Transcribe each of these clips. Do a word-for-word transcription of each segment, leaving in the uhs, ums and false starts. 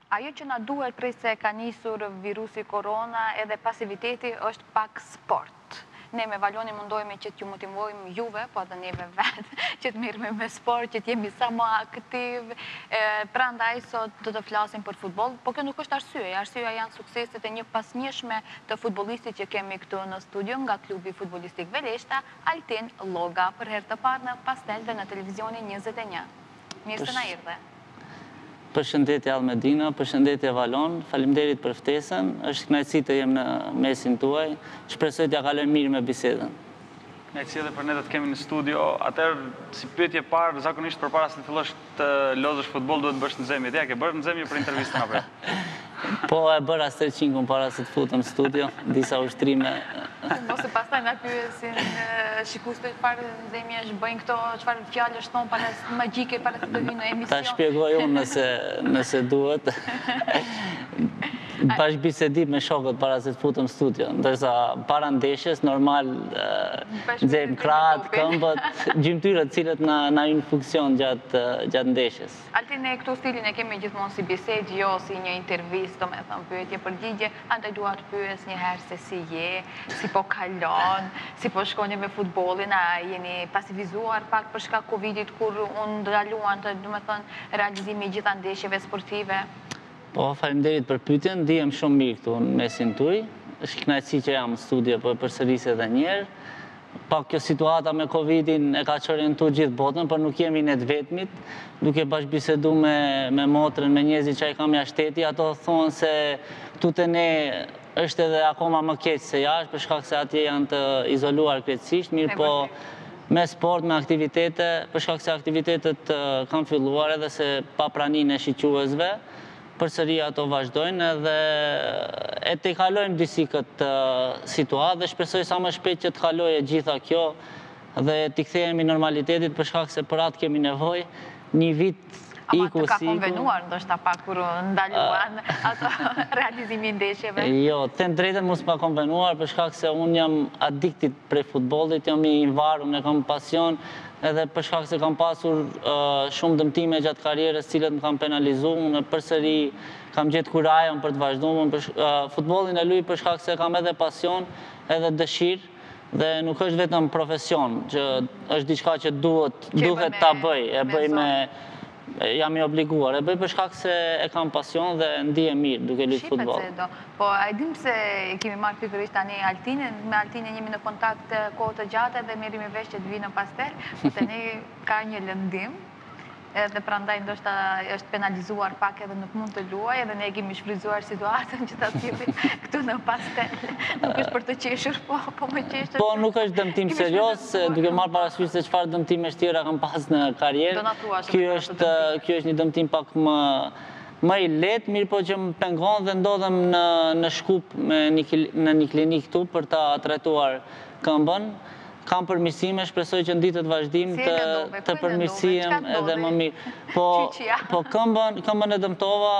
Ajo që na duhet prej se ka nisur virusi korona edhe pasiviteti është pak sport. Ne me Valoni mundohemi që t'ju motivojmë juve, po edhe neve vetë, që t'mirëme me sport, që t'jemi sa më aktiv. Pra ndaj sot do të flasim për futbol, po kjo nuk është arsye. Arsyeja janë sukseset e një pasnjëshme të futbolistit që kemi këtu në studio nga klubi futbolistik Veleshta, Altin Lloga, për herë të parë në Pastel dhe në televizionin njëzet e një. Mirë se na erdhe. Përshëndetje Almedina, përshëndetje Valon, faleminderit për ftesën, është kënaqësi të jem në mesin tuaj, shpresoj t'ja kaloj mirë me bisedën. Kënaqësi edhe për ne të të kemi në studio, atëherë si pyetje parë, zakonisht përpara se të fillosh të lozësh futboll duhet të bësh nxemje. Ti a ke bërë nxemje për intervistën apo? Po e bëra stretching-un para se të futem në studio, disa ushtrime. Mos e pastaj na pyesin shikuesit çfarë nxemjesh bëjnë këto, çfarë fjalësh thon para magjike para se të hyjnë në emision. Ta shpjegoj unë nëse nëse duhet. Bash bisedim me shokët para se të futem në studio, ndërsa para ndeshjes normal nxem krahët, këmbët, gjymtyrët cilët na na hyjnë funksion gjatë gjatë ndeshjes. Altin, ne këtu stilin e kemi gjithmonë si bisedë, jo si një intervistë, me thënë pyetje përgjigje, andaj dua të pyes një herë se si je, si po kalon, si po shkoni me futbollin, a jeni pasivizuar pak për shkak Covidit kur u ndaluan të, do të thënë, realizimi i gjitha ndeshjeve sportive? Po, faleminderit për pyetjen, ndihem shumë mirë këtu në mesin tuaj. Është kënaqësi që jam në studio, po e përsëris edhe një herë. Pa kjo situata me Covidin e ka çorientuar gjithë botën, por nuk jemi ne të vetmit. Duke bashkëbisedu me me motrën, me njerëzit që ai kam jashtë shteti, ato thonë se këtu te ne është edhe akoma më keq se jashtë, për shkak se atje janë të izoluar krejtësisht, mirë po me sport, me aktivitete, për shkak se aktivitetet kanë filluar edhe se pa praninë e shiquesve, përsëri ato vazhdojnë edhe e të kalojmë disi këtë situatë dhe shpresoj sa më shpejt që të kalojë gjitha kjo dhe t'i kthehemi normalitetit për shkak se për atë kemi nevojë. Një vit iku si iku. Ama të ka konvenuar ndoshta pak kur ndaluan ato realizimi ndeshjeve? Jo, të them drejtën mos pa konvenuar për shkak se unë jam adiktit prej futbollit, jam i varur, ne kam pasion edhe për shkak se kam pasur shumë dëmtime gjatë karrierës, cilët më kanë penalizuar, unë përsëri kam gjetë kurajën për të vazhduar. Futbollin e luaj për shkak se kam edhe pasion, edhe dëshirë, dhe nuk është vetëm profesion, që është diçka që duhet duhet ta bëj, e bëj me jam i obliguar, e bëj për shkak se e kam pasion dhe ndihem mirë duke luajtur futboll. Po, a e dim se kemi marrë pikërisht tani Altinin, me Altinin jemi në kontakt kohë të gjatë dhe merrim vesh që të vi në Pastel, po tani ka një lëndim, edhe prandaj ndoshta është penalizuar pak edhe nuk mund të luajë edhe ne kemi shfrytzuar situatën që ta sjellim këtu në Pastel. Nuk është për të qeshur, po po më qeshur. Po nuk është dëmtim serioz, duke marrë parasysh se çfarë dëmtimesh tjera kam pas në karrierë. Ky është ky është një dëmtim pak më më i lehtë, mirë po që më pengon dhe ndodhem në në Shkup me në një klinikë këtu për ta trajtuar këmbën. Kam përmirësime, shpresoj që në ditët vazhdim të të përmirësihem edhe më mirë. Po po këmbën këmbën e dëmtova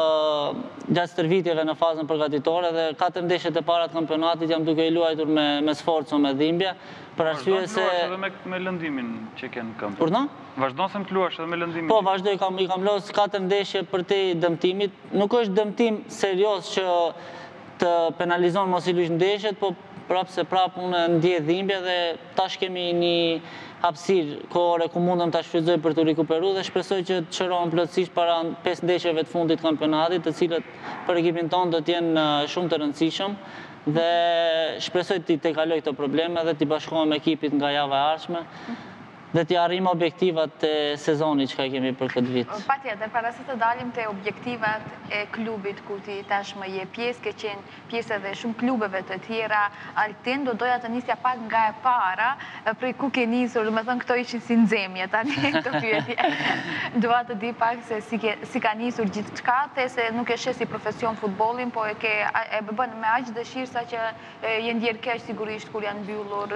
gjatë stërvitjeve në fazën përgatitore dhe katër ndeshjet e para të kampionatit jam duke i luajtur me me sforcë me dhimbje, për arsye se edhe me me lëndimin që ke në këmbë. Urdhë? Vazhdon se më të luash edhe me lëndimin. Po, vazhdoj, kam i kam lozë katër ndeshje për te dëmtimit. Nuk është dëmtim serioz që të penalizon mos i luajsh ndeshjet, po prapë se prapë unë ndjej dhimbje dhe tash kemi një hapësirë kohore ku mundem ta shfrytëzoj për të rikuperuar dhe shpresoj që të çrohem plotësisht para pesë ndeshjeve të fundit të kampionatit, të cilët për ekipin tonë do të jenë shumë të rëndësishëm dhe shpresoj të të kaloj këto probleme dhe të bashkohem me ekipit nga java e ardhshme dhe të arrijm objektivat e sezonit që kemi për këtë vit. Patjetër, para se të dalim te objektivat e klubit ku ti tashmë je pjesë, ke qenë pjesë edhe shumë klubeve të tjera, Altin, do doja të nisja pak nga e para, prej ku ke nisur, do me thënë këto ishin si nxemje tani këto pyetje. Dua të di pak se si ke si ka nisur gjithçka, the se nuk e sheh si profesion futbollin, po e ke e bën me aq dëshirë sa që je ndjer keq sigurisht kur janë mbyllur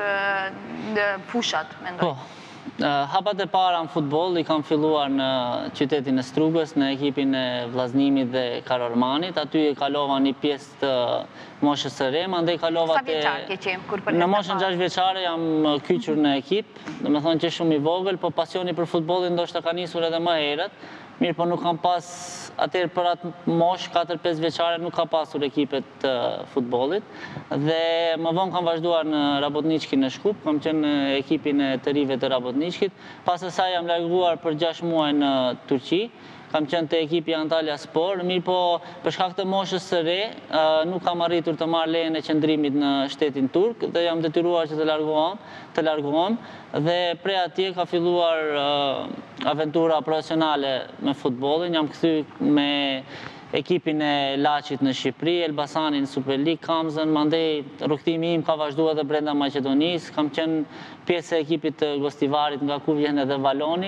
fushat, mendoj. Hapat e para në futboll i kam filluar në qytetin e Strugës, në ekipin e Vllaznimit dhe Karormanit. Aty e kalova një pjesë të moshës së re, mandej kalova te... Sa vjeçar ke qenë kur për Në moshën gjashtë vjeçare jam kyçur në ekip, do të thonë që shumë i vogël, po pasioni për futbollin ndoshta ka nisur edhe më herët. Mirë, po nuk kam pas, atëherë për atë mosh, katër pesë vjeçare, nuk ka pasur ekipet të futbollit. Dhe më vonë kam vazhduar në Rabotnički në Shkup, kam qenë në ekipin e të rive të Rabotničkit. Pas asaj jam larguar për gjashtë muaj në Turqi, kam qenë të ekipi Antalya Spor, mirë po për shkak të moshës së re, nuk kam arritur të marrë lejen e qëndrimit në shtetin turk dhe jam detyruar që të largohem, të largohem dhe prej atje ka filluar aventura profesionale me futbollin, jam kthy me ekipin e Laçit në Shqipëri, Elbasanin Super League, Kamzën, mandej rrugtimi im ka vazhduar edhe brenda Maqedonisë, kam qenë pjesë e ekipit të Gostivarit nga ku vjen edhe Valoni.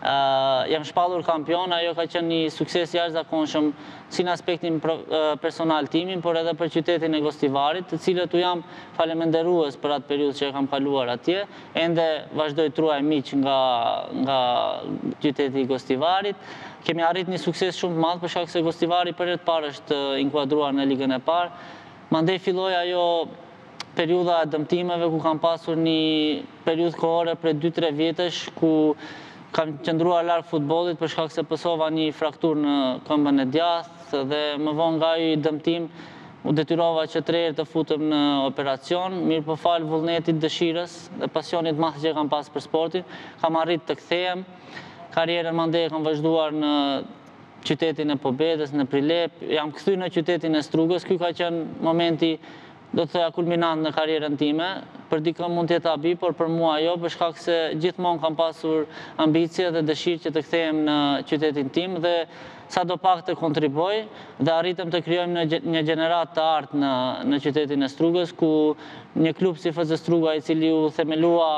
Jam shpallur kampion, ajo ka qenë një sukses jashtëzakonshëm si në aspektin personal timin, por edhe për qytetin e Gostivarit, të cilët u jam faleminderues për atë periudhë që e kam kaluar atje, ende vazhdoj truaj miq nga nga qyteti i Gostivarit. Kemi arrit një sukses shumë të madh për shkak se Gostivari për herë të parë është inkuadruar në ligën e parë. Mandej filloi ajo periudha e dëmtimeve ku kam pasur një periudhë kohore për dy tre vjetësh ku kam qëndruar larg futbollit për shkak se pësova një frakturë në këmbën e djathtë dhe më vonë nga ai dëmtim u detyrova që tre herë të futem në operacion, mirë po fal vullnetit, dëshirës dhe pasionit të madh që kam pas për sportin, kam arrit të kthehem. Karrierën mandej kam vazhduar në qytetin e Pobedës, në Prilep, jam kthy në qytetin e Strugës, ky ka qenë momenti, do të thoja, kulminant në karrierën time, për dikën mund të jetë abi, por për mua jo, për shkak se gjithmonë kam pasur ambicie dhe dëshirë që të kthehem në qytetin tim dhe sa do pak të kontriboj dhe arritëm të krijojmë një gjenerat të artë në, në qytetin e Strugës, ku një klub si F Z Struga, i cili u themelua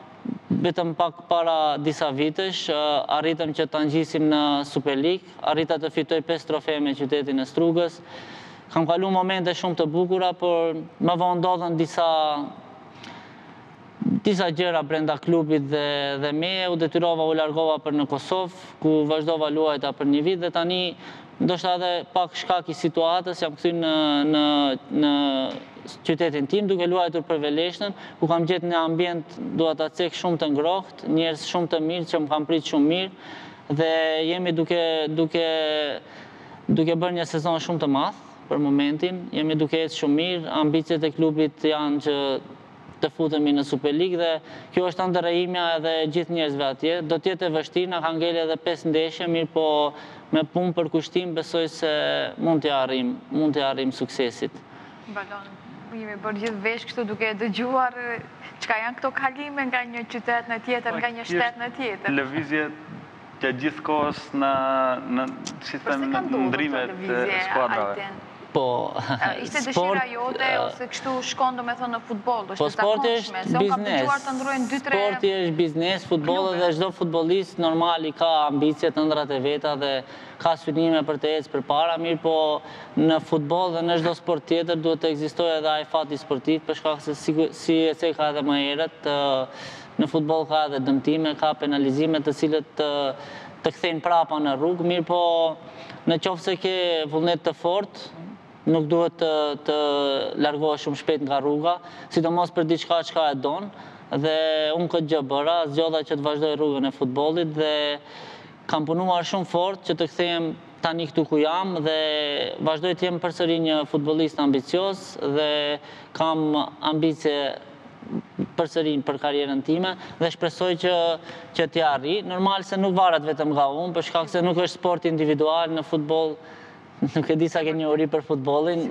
vetëm pak para disa vitesh, arritëm që të ngjisim në Super League, arrita të fitoj pesë trofe me qytetin e Strugës. Kam kalu momente shumë të bukura, por më vonë ndodhen disa disa gjëra brenda klubit dhe, dhe me, u detyrova u largova për në Kosovë, ku vazhdova luajta për një vit dhe tani ndoshta edhe pak shkak i situatës jam kthy në në në qytetin tim duke luajtur për Veleshnën, ku kam gjetë një ambient dua ta cek shumë të ngrohtë, njerëz shumë të mirë që më kanë pritur shumë mirë dhe jemi duke duke duke bërë një sezon shumë të madh për momentin, jemi duke ecë shumë mirë, ambicet e klubit janë që të futemi në Super League dhe kjo është ndërrejimja edhe gjithë njerëzve atje. Do të jetë e vështirë, na kanë ngel edhe pesë ndeshje, mirë po me punë për kushtim besoj se mund të arrim, mund të arrim suksesit. Balon, jemi bërë gjithë vesh kështu duke dëgjuar çka janë këto kalime nga një qytet në tjetër, nga një shtet në tjetër. Lëvizje të gjithë kohës në në si them në ndrimet e skuadrave. Po, ishte dëshira jote ose kështu shkon do me thonë në futboll, po sporti është biznes, sporti është biznes, futbolli dhe çdo futbollist normal i ka ambicie të ëndrat e veta dhe ka synime për të ecë përpara, mirë po në futboll dhe në çdo sport tjetër duhet të ekzistojë edhe ai fati sportiv, për shkak se si, si e theka edhe më herët, në futboll ka edhe dëmtime, ka penalizime të cilët të, të kthejnë prapa në rrugë, mirë po në qoftë se ke vullnet të fortë, nuk duhet të, të largohesh shumë shpejt nga rruga, sidomos për diçka çka e don, dhe unë këtë gjë bëra, zgjodha që të vazhdoj rrugën e futbollit dhe kam punuar shumë fort që të kthehem tani këtu ku jam dhe vazhdoj të jem përsëri një futbollist ambicioz dhe kam ambicie përsëri për karrierën time dhe shpresoj që që t'i arrij. Normal se nuk varet vetëm nga unë, për shkak se nuk është sport individual në futboll. Nuk e di sa ke njohuri për futbollin,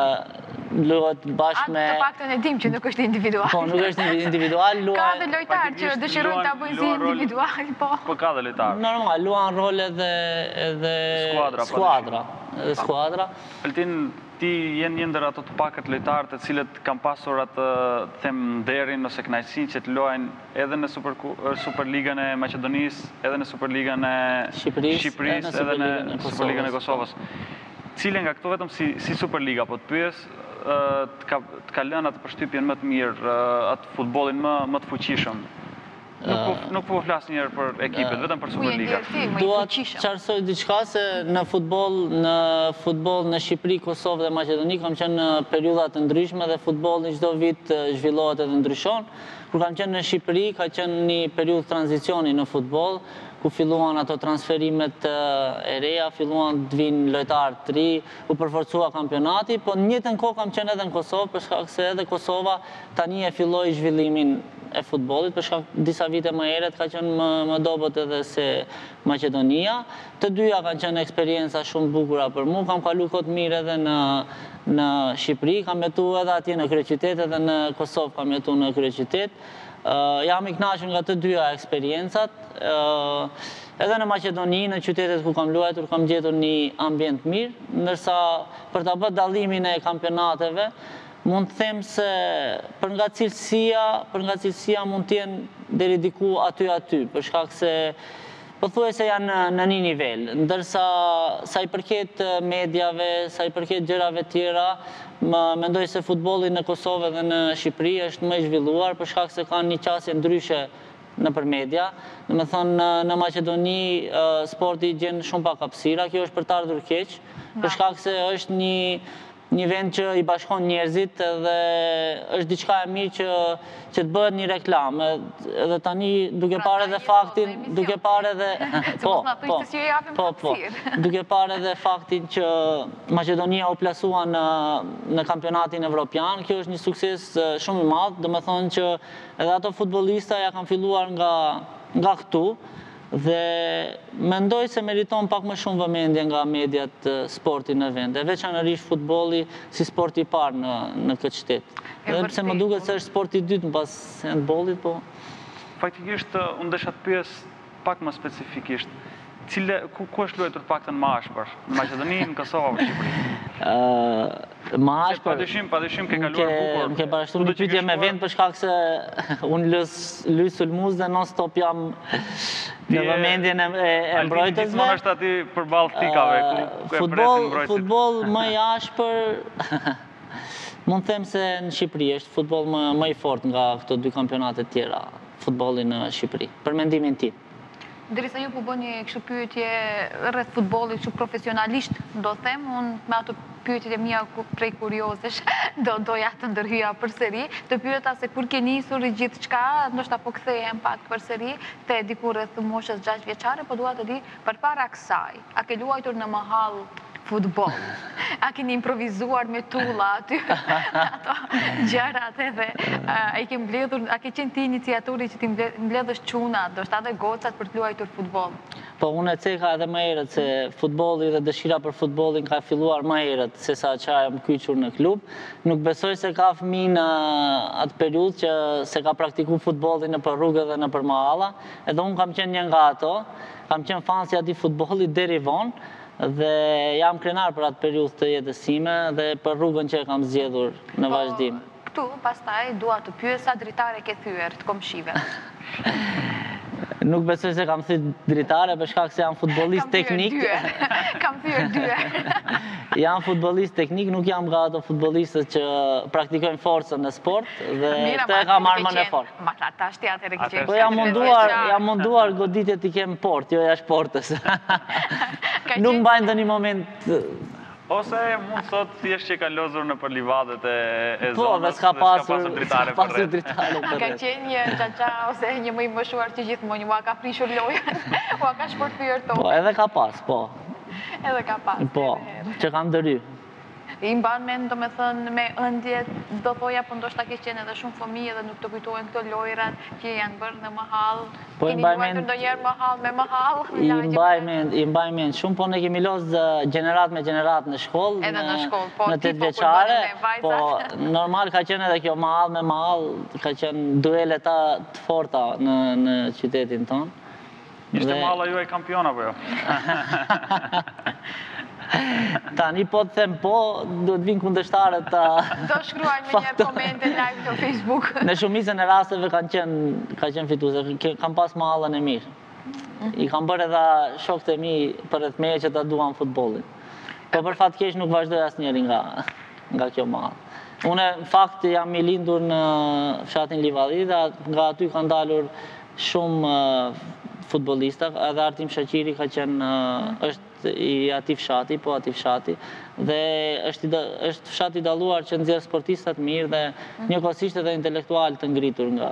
luhet bashkë me... Atë të paktën e dim që nuk është individual. Po, nuk është individual, luaj... Ka dhe lojtarë që dëshirojnë ta bëjnë si individual, po... Po ka dhe lojtarë. Normal, luan rol edhe... edhe... skuadra. Edhe skuadra. Altin, ti jenë një ndër ato të pakët lojtarë të cilët kanë pasur atë them nderin ose kënaqësinë që të luajnë edhe në Super Superligën e Maqedonisë, edhe në Superligën e Shqipërisë, edhe në Superligën e Kosovës. Cilën nga këto vetëm si, si Superliga, po të pyes, të ka, të ka lënë atë përshtypjen më të mirë, atë futbollin më, më të fuqishëm? Nuk po, nuk po flas njerë për ekipet, vetëm për Superliga. Dua të qarsoj diçka se në futboll, në futboll në Shqipëri, Kosovë dhe Maqedoni kam qenë në periudha të ndryshme dhe futbolli çdo vit zhvillohet edhe ndryshon. kur kam qenë në Shqipëri, ka qenë një periudhë tranzicioni në futboll, ku filluan ato transferimet e reja, filluan të vinë lojtarë të ri, u përforcua kampionati, po në njëjtën kohë kam qenë edhe në Kosovë, për shkak se edhe Kosova tani e filloi zhvillimin e futbollit, për shkak disa vite më herët ka qenë më, më dobët edhe se Maqedonia. Të dyja kanë qenë eksperienca shumë bukura për mua, kam kalu kohë të mirë edhe në në Shqipëri, kam jetu edhe atje në kryeqytet, edhe në Kosovë kam jetu në kryeqytet. Uh, jam i kënaqur nga të dyja eksperiencat. Uh, edhe në Maqedoni, në qytetet ku kam luajtur, kam gjetur një ambient mirë, ndërsa për ta bërë dallimin e kampionateve, mund të them se për nga cilësia, për nga cilësia mund të jenë deri diku aty aty, për shkak se pothuajse janë në, në një nivel, ndërsa sa i përket mediave, sa i përket gjërave tjera, më mendoj se futbolli në Kosovë dhe në Shqipëri është më i zhvilluar për shkak se kanë një qasje ndryshe nëpër media. Do të thonë në Maqedoni sporti gjen shumë pak hapësira, kjo është për të ardhur keq, për shkak se është një një vend që i bashkon njerëzit dhe është diçka e mirë që që të bëhet një reklam. Edhe tani duke parë edhe faktin, duke parë edhe po, po, po, po, duke parë edhe faktin që Maqedonia u plasua në në kampionatin evropian, kjo është një sukses shumë i madh, domethënë që edhe ato futbollista ja kanë filluar nga nga këtu. Dhe mendoj se meriton pak më shumë vëmendje nga mediat sporti në vend, e veçanërisht futbolli si sporti i parë në në këtë shtet. Edhe pse më duket se është sporti i dytë mbas handbollit, po faktikisht unë desha të pyes pak më specifikisht. Cile, ku, ku është luajtur paktën më ashpër? Në Maqedoni, në Kosovë apo në Shqipëri? Uh, më ashpër. Padyshim, padyshim ke kaluar bukur. Më ke parashtuar një pyetje me vend për shkak se unë lës luj sulmues dhe non stop jam në vëmendjen e, e mbrojtësve. Gjithmonë është aty përballë fikave ku, ku e presin mbrojtësit. Futboll më i ashpër mund të them se në Shqipëri është futboll më më i fortë nga këto dy kampionate të tjera, futbolli në Shqipëri, për mendimin tim. Derisa ju po bëni kështu pyetje rreth futbollit kështu profesionalisht, do them, unë me ato pyetjet e mia prej kuriozesh, do doja të ndërhyja përsëri, të pyeta se kur ke nisur gjithçka, ndoshta po kthehem pak përsëri te diku rreth moshës gjashtë vjeçare, po dua të di përpara kësaj, a ke luajtur në mahall futboll? A keni improvizuar me tulla aty ato gjërat edhe a i ke mbledhur, a ke qenë ti iniciatori që ti mbledhësh çunat, ndoshta edhe gocat për të luajtur futboll? Po unë e ceka edhe më herët se futbolli dhe dëshira për futbollin ka filluar më herët se sa që jam kyçur në klub. Nuk besoj se ka fëmijë në atë periudhë që se ka praktikuar futbollin nëpër rrugë dhe nëpër mahalla, edhe unë kam qenë një nga ato, kam qenë fansi atij futbollit deri vonë. Dhe jam krenar për atë periudhë të jetës time dhe për rrugën që e kam zgjedhur në vazhdim. Këtu, pastaj, dua të pyes sa dritare ke thyer të komshive? Nuk besoj se kam thyer dritare për shkak se jam futbollist teknik. Kam thyer dy. Jam futbollist teknik, nuk jam nga ato futbollistët që praktikojnë forcën në sport dhe këtë e kam marrë më në fort. Ma tash ti atëherë ke qenë. Po jam munduar, jam munduar goditje të kem port, jo jashtë portës. Nuk mbajnë në një moment. Ose mund sot thjesht që ka lozur në për livadet e, e po, zonës dhe s'ka pasur dritare për rreth. A ka qenë një qaqa ose një më i mëshuar që gjithmonë ua ka prishur lojën, ua ka shpërthyer tokën? Po, edhe ka pas, po. Edhe ka pas. Po, që kam ndëry. I mban mend, do me thënë, me ëndjet, do thoja, po ndoshta ke qenë edhe shumë fëmijë dhe nuk të kujtohen këto lojrat që janë bërë në mahall. Po i mbaj mend ndonjëherë mahall me mahall. I mbaj mend, i mbaj mend shumë, po ne kemi lozë gjenerat me gjenerat në shkollë. Edhe në shkollë, po në tetë vjeçare. Po normal ka qenë edhe kjo mahall me mahall, ka qenë duelet të forta në në qytetin tonë. Ishte mahalla juaj kampion apo jo? Tani po të them po, do të vinë kundërshtarët ta... Do shkruajnë me një komente live në Facebook. Në shumicën e rasteve kanë qenë, ka qenë fituese, kam pas mahallën e mirë. I kam bërë edhe shokët e mi për rreth meje që ta duan futbollin. Po për fat keq nuk vazhdoj asnjëri nga nga kjo mahall. Unë në fakt jam i lindur në fshatin Livadhi dhe nga aty kanë dalur shumë futbolista, edhe Artim Shaqiri ka qenë, është i ati fshati, po ati fshati, dhe është, është fshati dalluar që nxjerr sportistat mirë dhe njëkohësisht edhe intelektual të ngritur nga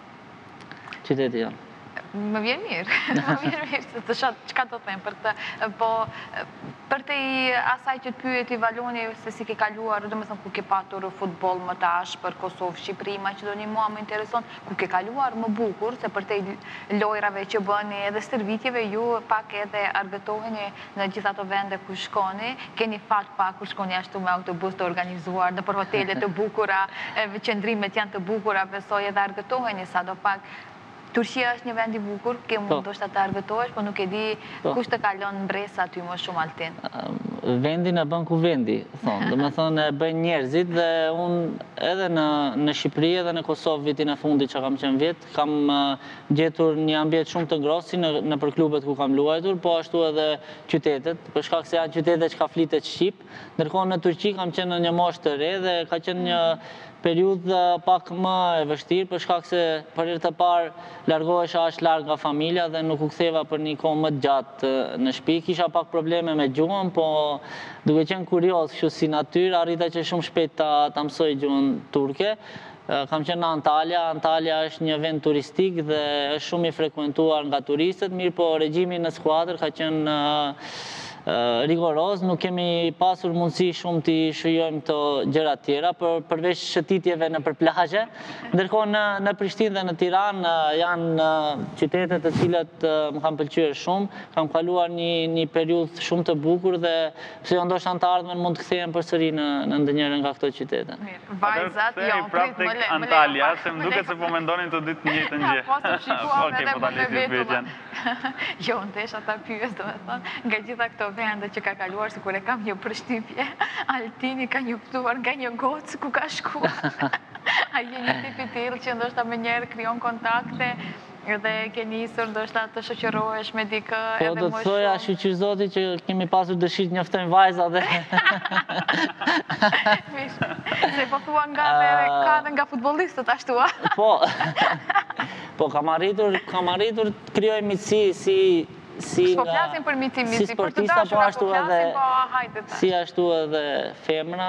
qyteti janë. Më vjen mirë, më vjen mirë, se të shatë qka do të them për të, po për të i asaj që të pyeti Valoni se si ke kaluar, do me thëmë ku ke patur futbol më tash për Kosovë, Shqipëri, Maqedoni, mua më intereson, ku ke kaluar më bukur, se për të i lojrave që bëni edhe stërvitjeve, ju pak edhe argëtoheni në gjitha të vende ku shkoni, keni fat pak ku shkoni ashtu me autobus të organizuar, në për hotelet të bukura, qëndrimet janë të bukura, besoj edhe argëtoheni sa do pak. Turqia është një vend i bukur, ke mund do shta të argëtohesh, po nuk e di kush të kalon mbresa aty më shumë Altin. Vendin e bën ku vendi, thonë. Do me thonë e bën njerëzit dhe unë edhe në Shqipëri edhe në Kosovë vitin e fundit që kam qenë vjet, kam gjetur një ambient shumë të ngrosi në për klubet ku kam luajtur, po ashtu edhe qytetet, për shkak se janë qytetet që ka flitet Shqip, ndërkohë në Turqi kam qenë në një moshë të re dhe ka qenë një periudhë pak më e vështirë, për shkak se për herë të parë largohesha aq larg nga familja dhe nuk u ktheva për një kohë më të gjatë në shtëpi. Kisha pak probleme me gjuhën, po duke qenë kurioz kështu si natyrë, arrita që shumë shpejt ta, ta mësoj gjuhën turke. Kam qenë në Antalya. Antalya është një vend turistik dhe është shumë i frekuentuar nga turistët, mirë po regjimi në skuadër ka qenë rigoroz, nuk kemi pasur mundësi shumë të shijojmë të gjëra tjera, përveç shëtitjeve në për plazhe. Ndërkohë në, në Prishtinë dhe në Tiranë janë qytete të cilat më kanë pëlqyer shumë, kam kaluar një, një periudhë shumë të bukur dhe pse jo ndoshta të ardhmen mund të kthehen përsëri në, në ndonjërin nga këto qytete. Vajzat, jo, prit më le. Antalya, se më duket se po mendonin të ditë një të gjë. Po të shikuam Okej, edhe po ta më me lëti vetë. pyetjen. Jo, ndesha ta pyes, do me thonë, nga gjitha këto vende që ka kaluar, si kur e kam një përshtypje, Altini ka njoftuar nga një gocë ku ka shkuar. A je një tip i tillë që ndoshta me njerë krijon kontakte dhe ke nisur ndoshta të shoqërohesh me dikë po, edhe më shumë. Po do të thoja shqyqyr zoti që kemi pasur dëshirë të njoftojmë vajza dhe se po thua nga dhe ka dhe nga futbollistët ashtu a? Po. Po kam arritur, kam arritur të krijoj miqësi si si po flasim për miqësi, si miqësi, për të sportista, po dashura, ashtu po edhe flasim, po hajde tash. si ashtu edhe femra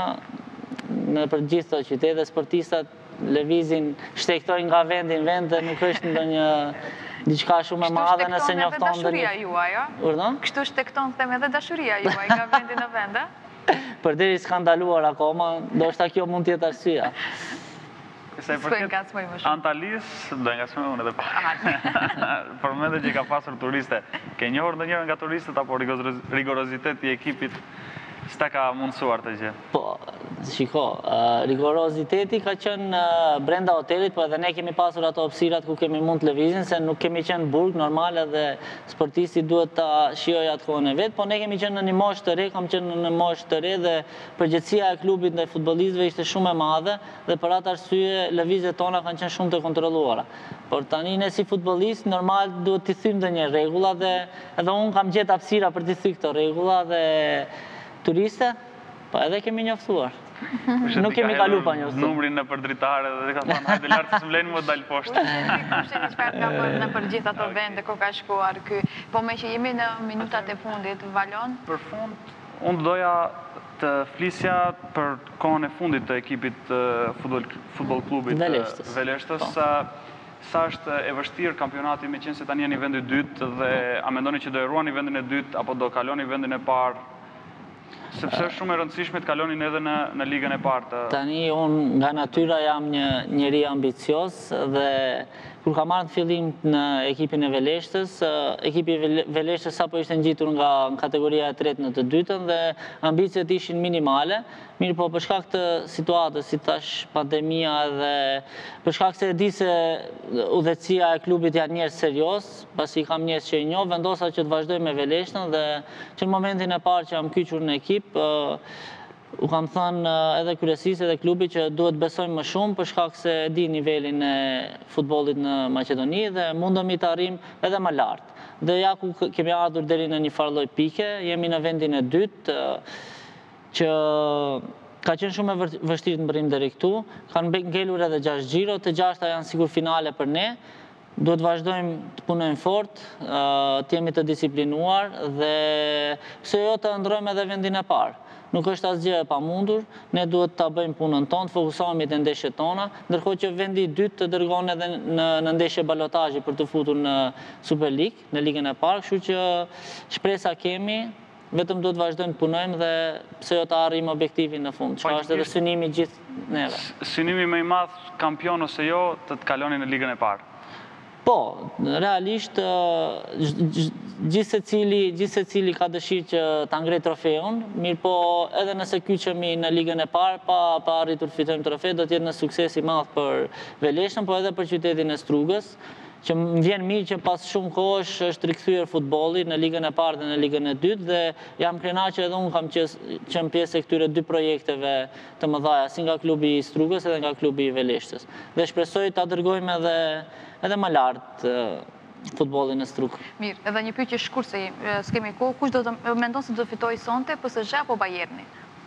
në për gjithë të qytete, sportistat lëvizin, shtektojnë nga vendi në vend dhe nuk është ndonjë diçka shumë e madhe nëse njofton ndonjë. Kështu shtekton edhe dashuria juaj, jo? Urdhën? Kështu shtekton them edhe dashuria juaj nga vendi në vend, a? Përderi skandaluar akoma, ndoshta kjo mund të jetë arsyeja. Se i përket Antalis, do e ngacmoj unë edhe pa. Për momentet që ka pasur turiste, ke njohur ndonjëherë nga turistët apo rigoroziteti i ekipit s'ta ka mundësuar të gjë? Po, shiko, rigoroziteti ka qenë brenda hotelit, po edhe ne kemi pasur ato hapësirat ku kemi mund të lëvizin, se nuk kemi qenë burg normal edhe sportisti duhet ta shijojë atë kohën e vet, po ne kemi qenë në një moshë të re, kam qenë në moshë të re dhe përgjegjësia e klubit ndaj futbollistëve ishte shumë e madhe dhe për atë arsye lëvizjet tona kanë qenë shumë të kontrolluara. Por tani ne si futbollist normal duhet t'i thym ndonjë rregulla dhe edhe unë kam gjetë hapësira për t'i thyer këto rregulla dhe turiste, po edhe kemi njoftuar. Nuk kemi kalu pa njoftuar. Numrin në përdritare dhe ka thonë, hajde lartë se s'vlen më dalë poshtë. Kushtë një çfarë ka bërë në për gjithë ato vende ku ka shkuar ky. Po me që jemi në minutat e fundit, Valon? Për fund, unë doja të flisja për kohën e fundit të ekipit futbol klubit Veleshtës. Sa është e vështirë kampionati me qenë se tani janë i vendi dytë dhe a mendoni që do e ruani vendin e dytë apo do kaloni vendin e parë? Sepse është shumë e rëndësishme të kalonin edhe në, në ligën e parë. Tani unë nga natyra jam një njeri ambicios dhe kur kam marrë fillim në ekipin e Veleshtës, ekipi i Veleshtës sapo ishte ngjitur nga kategoria e tretë në të dytën dhe ambicet ishin minimale. Mirë po për shkak të situatës, si tash pandemia dhe për shkak se e di se udhëheqësia e klubit janë njerëz serioz, pasi kam njerëz që i njoh, vendosa që të vazhdoj me Veleshtën dhe që në momentin e parë që jam kyçur në ekip, u kam thënë edhe kryesisë edhe klubit që duhet besojmë më shumë për shkak se e di nivelin e futbollit në Maqedoni dhe mundemi të arrijm edhe më lart. Dhe ja ku kemi ardhur deri në një farlloj pike, jemi në vendin e dytë që ka qenë shumë e vështirë të mbërrim deri këtu, kanë ngelur edhe gjashtë xhiro, të gjashta janë sigur finale për ne. duhet vazhdojmë të punojmë fort, të jemi të disiplinuar dhe pse jo të ndrojmë edhe vendin e parë. Nuk është asgjë e pamundur, ne duhet ta bëjmë punën tonë, të fokusohemi te ndeshjet tona, ndërkohë që vendi i dytë të dërgon edhe në në ndeshje balotazhi për të futur në Super League, në ligën e parë, kështu që shpresa kemi, vetëm duhet vazhdojmë të punojmë dhe pse jo të arrijmë objektivin në fund, çka është edhe synimi i gjithë neve. Synimi më i madh kampion ose jo të të kaloni në ligën e parë. Po, realisht gjithse cili, gjithse cili ka dëshirë që ta ngrej trofeun, mirë po edhe nëse kyçemi në ligën e parë pa pa arritur të fitojmë trofe, do të jetë një sukses i madh për Veleshtën, po edhe për qytetin e Strugës, që më vjen mirë që pas shumë kohësh është rikthyer futbolli në ligën e parë dhe në ligën e dytë dhe jam krenar që edhe unë kam qenë pjesë e këtyre dy projekteve të mëdha, si nga klubi i Strugës edhe nga klubi i Veleshtës. Dhe shpresoj ta dërgojmë edhe edhe më lartë futbollin e Strugë. Mirë, edhe një pyetje shkurt se s'kemi kohë, kush do të mendon se do të fitojë sonte, P S G apo Bayerni?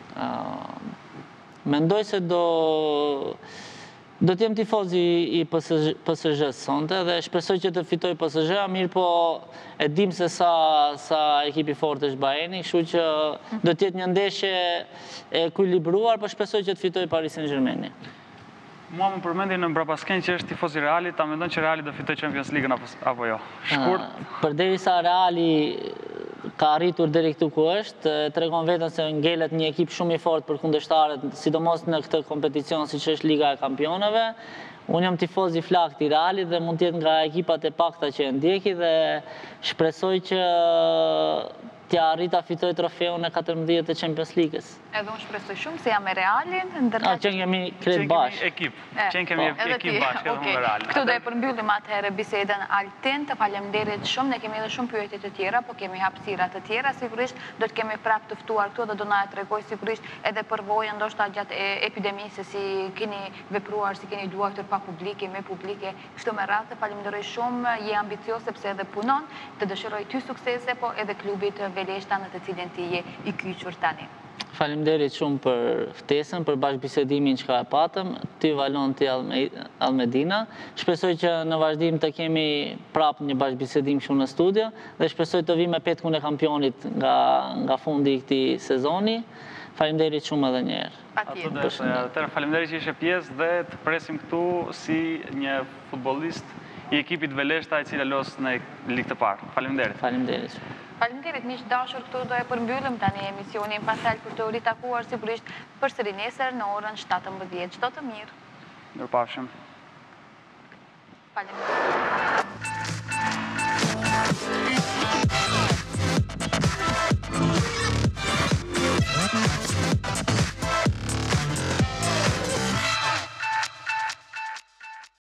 Mendoj se do Do të jem tifoz i P S G-s sonte dhe shpresoj që të fitoj P S G-a, mirë po e dim se sa sa ekipi fort është Bayerni, kështu që do të jetë një ndeshje e ekuilibruar, por shpresoj që të fitoj Paris Saint-Germain. Mua më përmendi në mbrapaskenjë që është tifoz i Realit, ta mendon që Reali do fitoj Champions League apo jo? Shkurt. Përderisa Reali ka arritur deri këtu ku është, tregon vetëm se ngelet një ekip shumë i fortë për kundërshtarët, sidomos në këtë kompeticion siç është Liga e Kampionëve. Unë jam tifoz i flakt i Realit dhe mund të jetë nga ekipat e pakta që e ndjeki dhe shpresoj që t'ja arrit ta fitoj trofeun e katërmbëdhjetë të Champions League-s. Edhe unë shpresoj shumë se jam me Realin, ndërsa që kemi krejt bashkë. Ekip, që kemi ekip bashkë edhe me Realin. Këtu do e përmbyllim atëherë bisedën Altin, të faleminderit shumë, ne kemi edhe shumë pyetje të tjera, po kemi hapësira të tjera, sigurisht do të kemi prapë të ftuar këtu dhe do na tregoj sigurisht edhe përvojën ndoshta gjatë epidemisë si keni vepruar, si keni duajtur pa publike, me publike, kështu me radhë. Falenderoj shumë, je ambicioz sepse edhe punon, të dëshiroj ty suksese, po edhe klubit Veleshta në të cilin ti je i kyçur tani. Faleminderit shumë për ftesën, për bashkëbisedimin që ka e patëm, ty Valon, ty Almedina. Shpresoj që në vazhdim të kemi prapë një bashkëbisedim shumë në studio dhe shpresoj të vi me petkun e kampionit nga, nga fundi i këtij sezoni. Faleminderit shumë edhe një herë. Patjetër. Faleminderit që ishe pjesë dhe të presim këtu si një futbollist i ekipit Veleshta i cili los në ligë të parë. Faleminderit. Faleminderit. Faleminderit, miq dashur, këtu do e përmbyllim tani emisionin pastaj për të ritakuar sigurisht përsëri nesër në orën shtatëmbëdhjetë. Çdo të mirë. Mirupafshim. Faleminderit.